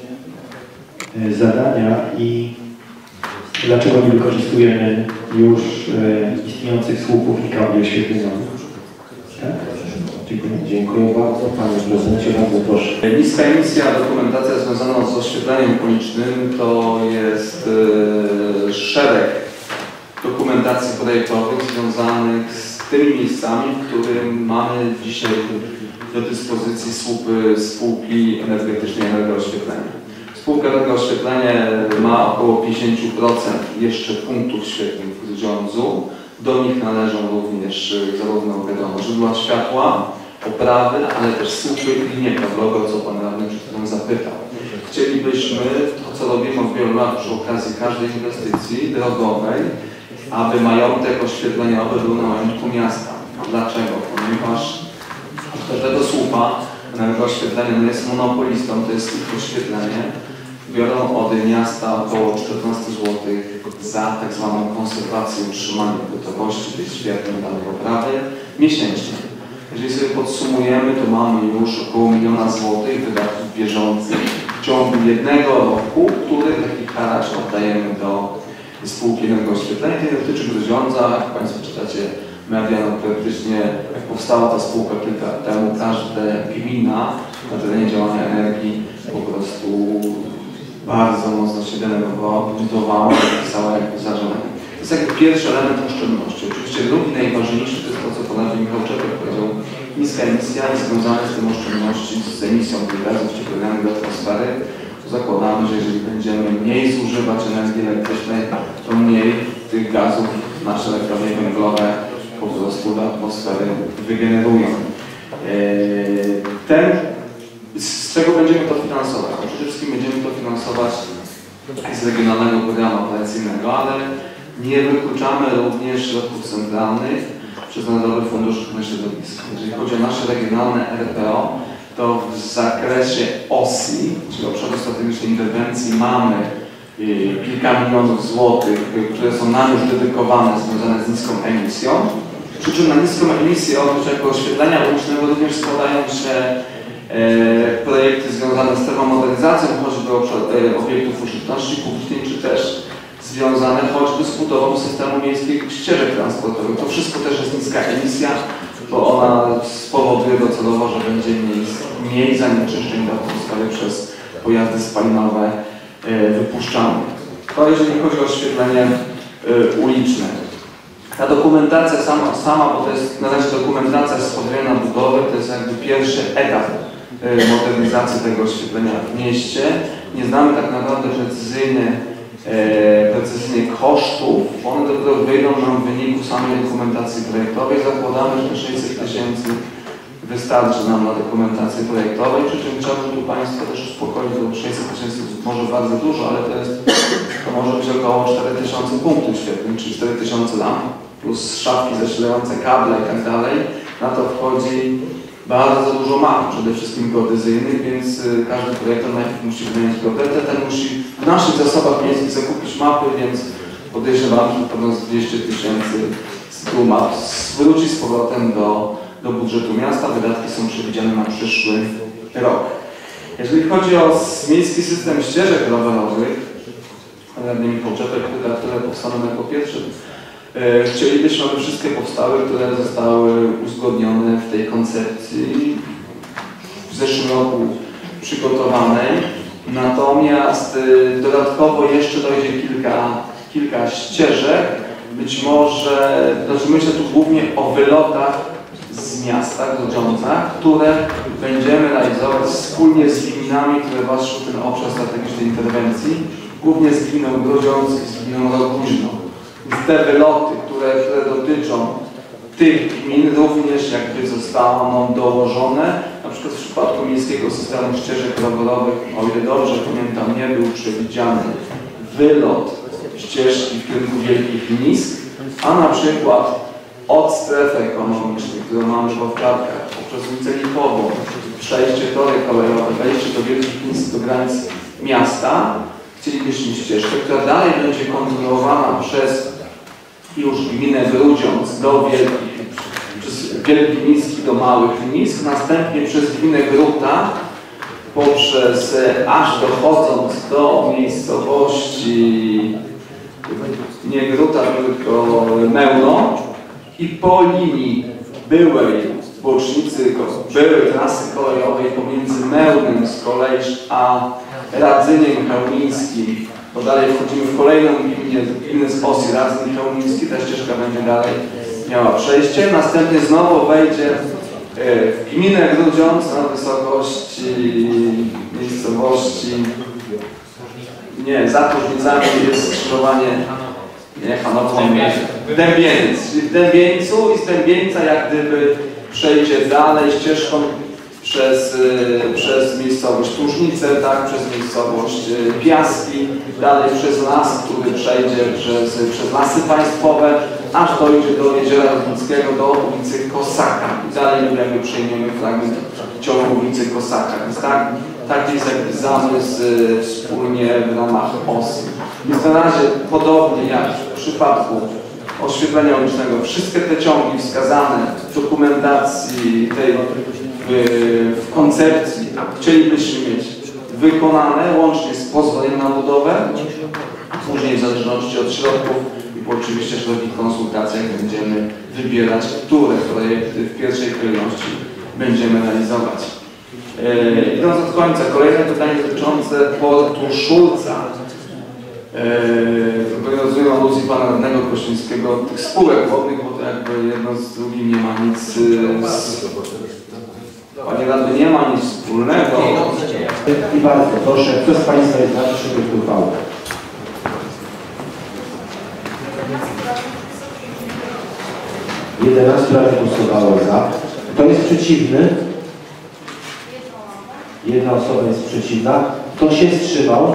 zadania i dlaczego nie wykorzystujemy już istniejących słupów i kabli oświetleniowych? Tak? Dziękuję bardzo. Panie Prezydencie, bardzo proszę. Niska emisja, dokumentacja związana z oświetleniem ulicznym to jest szereg dokumentacji projektowych związanych z tymi miejscami, w którym mamy dzisiaj do dyspozycji słupy spółki energetycznej energooświetlenia. Spółka energooświetlenia ma około 50% jeszcze punktów świetlnych w Grudziądzu. Do nich należą również zarówno źródła światła, oprawy, ale też słupy i linie kablowe, o co Pan radny przed chwilą zapytał. Chcielibyśmy to, co robimy od wielu lat przy okazji każdej inwestycji drogowej, aby majątek oświetleniowy był na majątku miasta. Dlaczego? Ponieważ każdego słupa energooświetlenia jest monopolistą, to jest tylko oświetlenie. Biorą od miasta około 14 zł za tak zwaną konserwację, utrzymanie gotowości tej świetnej danej oprawy miesięcznie. Jeżeli sobie podsumujemy, to mamy już około 1 000 000 złotych wydatków bieżących w ciągu jednego roku, który taki haracz oddajemy do spółki energooświetlenia. To nie dotyczy Grudziądza, jak Państwo czytacie media, no praktycznie jak powstała ta spółka kilka lat temu, każda gmina na terenie działania energii po prostu bardzo mocno się denerwowała, budowała i pisała jakby zażalenie. To jest jakby pierwszy element oszczędności. Oczywiście drugi, najważniejszy, to jest to, co Pan Michał Czepek powiedział, niska emisja i związane z tym oszczędności z emisją tych gazów cieplarnianych do atmosfery. Zakładamy, że jeżeli będziemy mniej zużywać energii elektrycznej, to mniej tych gazów nasze elektrownie węglowe po prostu do atmosfery wygenerują. Z czego będziemy to finansować? Przede wszystkim będziemy to finansować z regionalnego programu operacyjnego, ale nie wykluczamy również środków centralnych przez Narodowy Fundusz Ochrony Środowiska. Jeżeli chodzi o nasze regionalne RPO, to w zakresie OSI, czyli Obszaru Strategicznej Interwencji, mamy kilka milionów złotych, które są nam już dedykowane, związane z niską emisją. Przy czym na niską emisję, oprócz jako oświetlenia ulicznego, również składają się projekty związane z termomodernizacją, choćby obiektów użyteczności publicznej, czy też związane choćby z budową systemu miejskich ścieżek transportowych. To wszystko też jest niska emisja, bo ona spowoduje docelowo, że będzie mniej zanieczyszczeń do atmosfery przez pojazdy spalinowe wypuszczane. To jeżeli chodzi o oświetlenie uliczne. Ta dokumentacja sama, bo to jest na razie dokumentacja z podwojenia budowy, to jest jakby pierwszy etap modernizacji tego oświetlenia w mieście. Nie znamy tak naprawdę precyzyjnie kosztów. One dopiero wyjdą nam w wyniku samej dokumentacji projektowej. Zakładamy, że te 600 000 wystarczy nam na dokumentację projektowej, przy czym chciałbym tu Państwa też uspokoić, bo 600 000 może bardzo dużo, ale to może być około 4000 punktów świetlnych, czyli 4000 lamp, plus szafki zasilające, kable i tak dalej. Na to wchodzi bardzo dużo map, przede wszystkim geodezyjnych, więc każdy projektor najpierw musi wynająć geodetę, ten musi w naszych zasobach miejskich zakupić mapy, więc podejrzewam, że pewno z 200 000 z tyłu map wróci z powrotem do budżetu miasta. Wydatki są przewidziane na przyszły rok. Jeżeli chodzi o miejski system ścieżek rowerowych, radny Michał Czepek, które powstaną jako pierwsze, chcielibyśmy, aby wszystkie powstały, które zostały uzgodnione w tej koncepcji w zeszłym roku przygotowanej. Natomiast dodatkowo jeszcze dojdzie kilka ścieżek. Być może, myślę tu głównie o wylotach z miasta Grudziądza, które będziemy realizować wspólnie z gminami, które weszły w ten obszar strategicznej interwencji, głównie z gminą Grudziądz i z gminą Rogóźno. Te wyloty, które dotyczą tych gmin, również jakby zostaną dołożone. Na przykład w przypadku miejskiego systemu ścieżek rowerowych, o ile dobrze pamiętam, nie był przewidziany wylot ścieżki w kierunku Wielkich Nisk, a na przykład od strefy ekonomicznej, którą mamy w Wawczarkach, poprzez ulicę Lipową, przejście tory kolejowe, wejście do Wielkich Pińsk, do granic miasta, chcielibyśmy ścieżkę, która dalej będzie kontynuowana przez już gminę Grudziądz do przez Wielki Miński do Małych Mińsk, następnie przez gminę Gruta, poprzez aż dochodząc do miejscowości nie Gruta, tylko Mełno i po linii byłej bocznicy, byłej trasy kolejowej pomiędzy Mełnem z kolei a Radzyniem Chełmińskim, bo dalej wchodzimy w kolejną gminę z osi Radzyń Chełmiński, ta ścieżka będzie dalej miała przejście, następnie znowu wejdzie w gminę Grudziądz na wysokości miejscowości, nie, za Różnicami jest skrzyżowanie, nie, Dębieniec, czyli w Dębieńcu i z Dębieńca jak gdyby przejdzie dalej ścieżką przez miejscowość Tużnice, tak, przez miejscowość Piaski, dalej przez las, który przejdzie przez Lasy Państwowe, aż dojdzie do Jeziora Rudnickiego, do ulicy Kosaka. I dalej jakby przejmiemy fragment ciągu ulicy Kosaka. Więc taki jest jakby zamysł wspólnie w ramach OSI. Więc na razie podobnie jak w przypadku oświetlenia ulicznego, wszystkie te ciągi wskazane w dokumentacji tej w koncepcji chcielibyśmy mieć wykonane łącznie z pozwoleniem na budowę, a później w zależności od środków i oczywiście w szerokich konsultacjach będziemy wybierać, które projekty w pierwszej kolejności będziemy realizować. Idąc od końca, kolejne pytanie dotyczące portu Szulca. Rozumiem aluzji pana radnego Kościńskiego tych spółek wodnych, bo to jakby jedno z drugim nie ma nic Panie radny, nie ma nic wspólnego. I bardzo proszę, kto z Państwa jest za przyjęciem uchwały? Jedenastu radnych głosowało za. Kto jest przeciwny? Jedna osoba jest przeciwna. Kto się wstrzymał?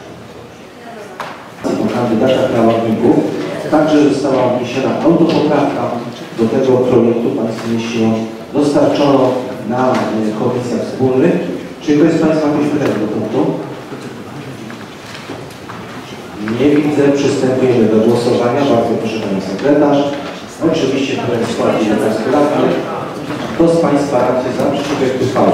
Kandydata prawników. Także została wniesiona autopoprawka do tego projektu. Państwu jeśli dostarczono na komisjach wspólnych. Czy ktoś z Państwa jakieś pytanie do punktu? Nie widzę. Przystępujemy do głosowania. Bardzo proszę Pani Sekretarz. Oczywiście w składzie 11 radnych. Kto z Państwa radnych za przyjęciem uchwały?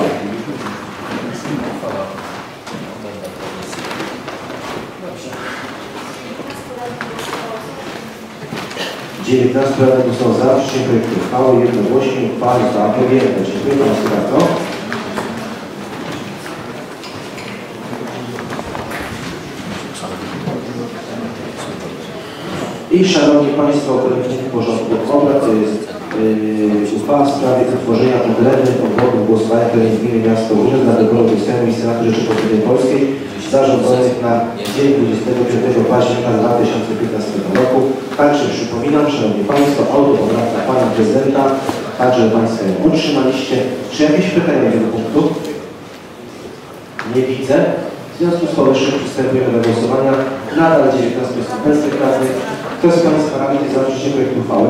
radnych głosowało za przyjęciem uchwały. Jednogłośnie uchwała została podjęta. Dziękuję Państwu bardzo. I Szanowni Państwo, kolejny porządku obrad to jest uchwała w sprawie utworzenia odrębnych obwodów głosowania terenu gminy miasto Łużyn dla wyborów do Sejmu i Senatu Rzeczypospolitej Polskiej zarządzonych na dzień 25 października 2015 roku. Także przypominam, Szanowni Państwo, autopoprawka Pana Prezydenta, także Państwo ją otrzymaliście. Czy jakieś pytania do tego punktu? Nie widzę. W związku z powyższym przystępujemy do głosowania. Nadal 19 jest bezprawny. Kto z Państwa radnych za przyjęciem projektu uchwały?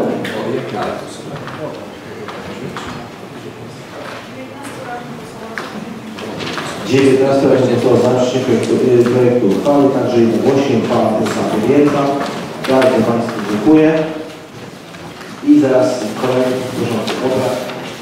radnych głosowało za przyjęciem projektu uchwały, także jednogłośnie uchwała została podjęta. Bardzo Państwu dziękuję. I zaraz kolejny porządek obrad.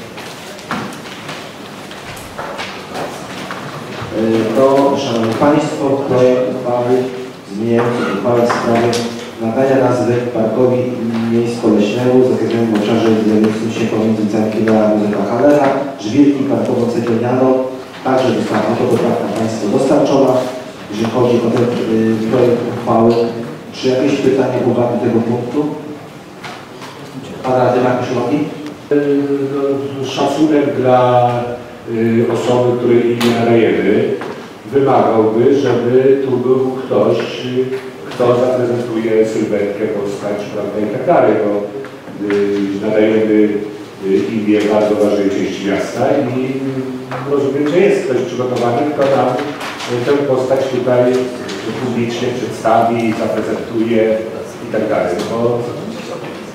To, Szanowni Państwo, projekt uchwały zmieniający uchwałę w sprawie nadania nazwy parkowi miejsko-leśnemu zakreślonym w obszarze znajdującym się pomiędzy Całkiem a Józefa Hallera, Żwirki, parkową Cegielnianą. Także została autopoprawka Państwu dostarczona. Jeżeli chodzi o ten projekt uchwały, czy jakieś pytanie, uwagi tego punktu? Pan radny Markus Uwagi? Szacunek dla osoby, której imię rejemy wymagałby, żeby tu był ktoś, kto zaprezentuje sylwetkę, postać, prawda, i tak dalej. Bo nadajemy imię bardzo ważnej części miasta i rozumiem, że jest ktoś przygotowany, kto nam tę postać tutaj publicznie przedstawi, zaprezentuje i tak dalej. Bo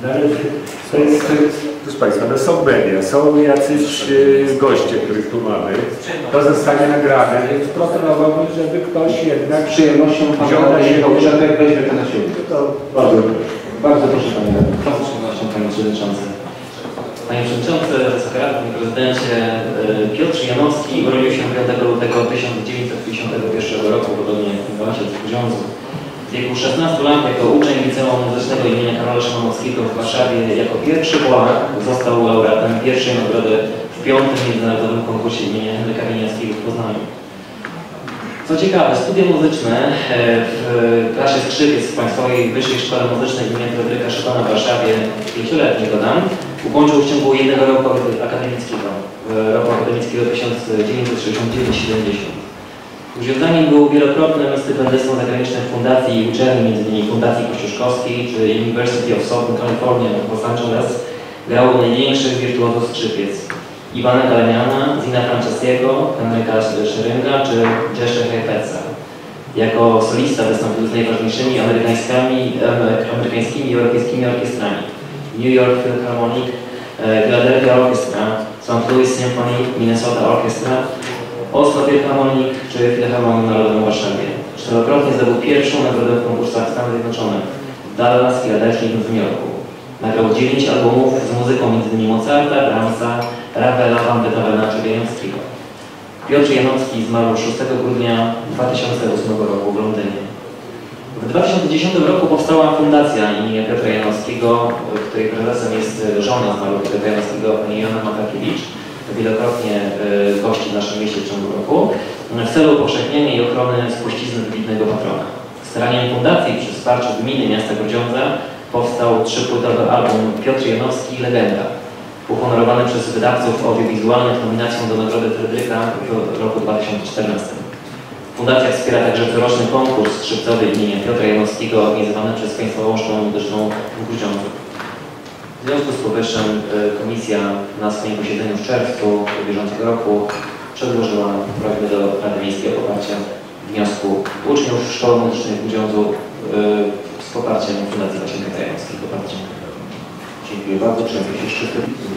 Proszę Państwa, no są media, są jacyś goście, których tu mamy. To zostanie nagrane, więc proponowałbym, żeby ktoś jednak Z przyjemnością wziął na siebie. Pan weźmie to na siebie. To bardzo proszę Panie Radny. Z przyjemnością Panie Przewodniczący. Panie Przewodniczący, Wysoka Rado, Panie Prezydencie, Piotr Janowski urodził się 5 lutego 1951 roku, podobnie jak ojciec z Grudziądzu. W wieku 16 lat jako uczeń Liceum Muzycznego imienia Karola Szymanowskiego w Warszawie jako pierwszy Polak został laureatem pierwszej nagrody w 5. Międzynarodowym konkursie imienia Henryka Wieniawskiego w Poznaniu. Co ciekawe, studia muzyczne w klasie skrzypiec w Państwowej Wyższej Szkole Muzycznej im. Fryderyka Chopina w Warszawie, 5-letni dodam, ukończył w ciągu jednego roku akademickiego, roku akademickiego 1969-70. Związaniem był wielokrotnym stypendystą zagranicznych fundacji i uczelni, m.in. Fundacji Kościuszkowskiej czy University of Southern California w Los Angeles. Grał największych wirtuozów skrzypiec: Iwana Galeniana, Zina Franceschiego, Henryka Szeringa czy Jerzy Heifetza. Jako solista wystąpił z najważniejszymi amerykańskimi i europejskimi orkiestrami: New York Philharmonic, Philadelphia Orchestra, St. Louis Symphony, Minnesota Orchestra, Oslo Philharmonic czy Filharmonię Narodową w Warszawie. 4-krotnie zdobył pierwszą nagrodę w konkursach Stanów Zjednoczonych w Dallas, Filadelfii i Nowym Jorku. Nagrał 9 albumów z muzyką m.in. Mozarta, Brahmsa, Ravela, Van Beethovena czy Wieniawskiego. Piotr Janowski zmarł 6 grudnia 2008 roku w Londynie. W 2010 roku powstała fundacja imienia Piotra Janowskiego, której prezesem jest żona zmarłego Piotra Janowskiego, pani Joanna Makakiewicz. Wielokrotnie gości w naszym mieście w ciągu roku, w celu upowszechnienia i ochrony spuścizny wybitnego patrona. Staraniem fundacji przy wsparciu gminy miasta Grudziądza powstał 3-płytowy album Piotr Janowski Legenda, uhonorowany przez wydawców audiowizualnych nominacją do Nagrody Fryderyka w roku 2014. Fundacja wspiera także coroczny konkurs skrzypcowy imienia Piotra Janowskiego organizowany przez Państwową Szkołę Muzyczną w Grudziądzu. W związku z powyższym Komisja na swoim posiedzeniu w czerwcu bieżącego roku przedłożyła prośbę do Rady Miejskiej o poparcie wniosku uczniów Szkoły Muzycznej w Grudziądzu z poparciem Fundacji właśnie Piotra Janowskiego. Poparcie. Dziękuję bardzo. Czy jakieś jeszcze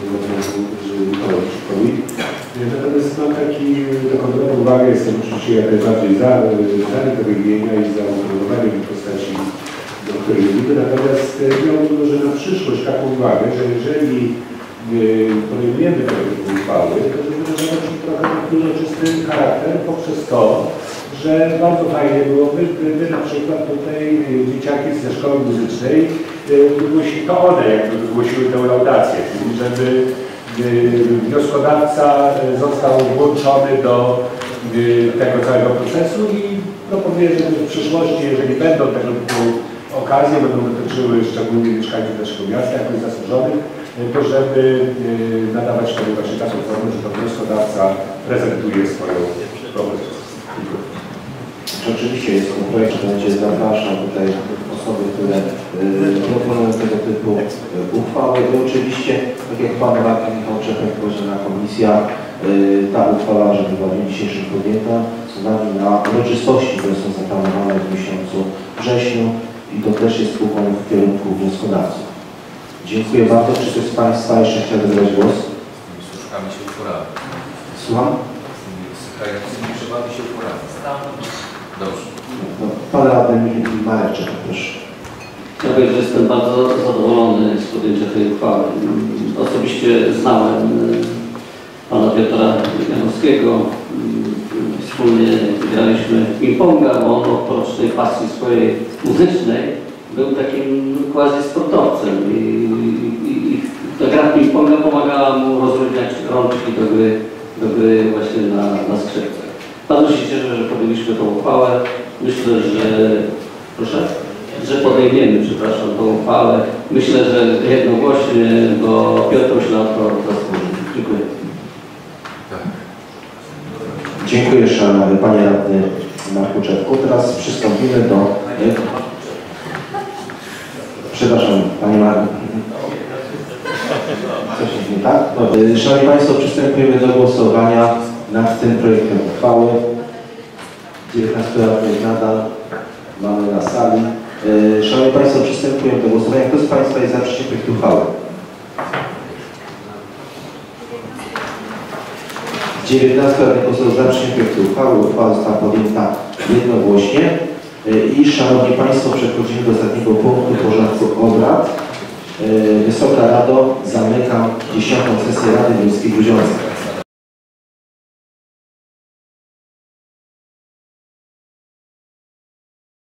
Natomiast mam taką uwagę, jestem oczywiście jak najbardziej za tego imienia i za umodowaniem w postaci doktora Judy, natomiast miałbym może na przyszłość taką uwagę, że jeżeli podejmujemy tego typu uchwały, to żeby nadawać im trochę taki uroczysty charakter poprzez to, że bardzo fajnie byłoby, gdyby na przykład tutaj dzieciaki ze szkoły muzycznej to one jakby wygłosiły tę laudację, czyli żeby wnioskodawca został włączony do tego całego procesu i proponuję, żeby w przyszłości, jeżeli będą tego typu okazje, będą dotyczyły szczególnie mieszkańców naszego miasta, jakoś zasłużonych, to żeby nadawać wtedy właśnie taką formę, że to wnioskodawca prezentuje swoją propozycję. Oczywiście jest to projekt, który będzie zapraszał tutaj osoby, które proponują tego typu uchwały. I oczywiście, tak jak Pan Radny Michał Czepek powiedział na komisja, ta uchwała, że była w dniu dzisiejszym podjęta, z uwagi na uroczystości, które są zaplanowane w miesiącu wrześniu i to też jest ukłon w kierunku wnioskodawców. Dziękuję bardzo. Czy ktoś z Państwa jeszcze chciałby zabrać głos? Słuchamy się uporamy. Słucham? Z tymi przewami się uporamy. Dobrze. No, Pan Radny Marek Czepek, proszę. Ja powiem, że jestem bardzo zadowolony z podjęcia tej uchwały. Osobiście znałem pana Piotra Janowskiego. Wspólnie graliśmy w ping-ponga, bo on oprócz tej pasji swojej muzycznej był takim quasi sportowcem i ta gra w ping-ponga pomagała mu rozluźniać rączki do gry właśnie na skrzypcach. Bardzo się cieszę, że podjęliśmy tą uchwałę. Myślę, że podejmiemy, przepraszam, tą uchwałę. Myślę, że jednogłośnie, bo Piotruś na to zasłużył. Dziękuję. Dziękuję szanowny Panie Radny Marku Czepku. Teraz przystąpimy do... Przepraszam, Panie Marku. Coś jest nie tak? No, szanowni Państwo, przystępujemy do głosowania nad tym projektem uchwały. 19 lat nadal mamy na sali. Szanowni Państwo, przystępujemy do głosowania. Kto z Państwa jest za przyjęciem projektu uchwały? 19 radnych głosowało za przyjęciem projektu uchwały. Uchwała została podjęta jednogłośnie. I Szanowni Państwo, przechodzimy do ostatniego punktu porządku obrad. Wysoka Rado, zamykam 10. sesję Rady Miejskiej w Grudziądzach.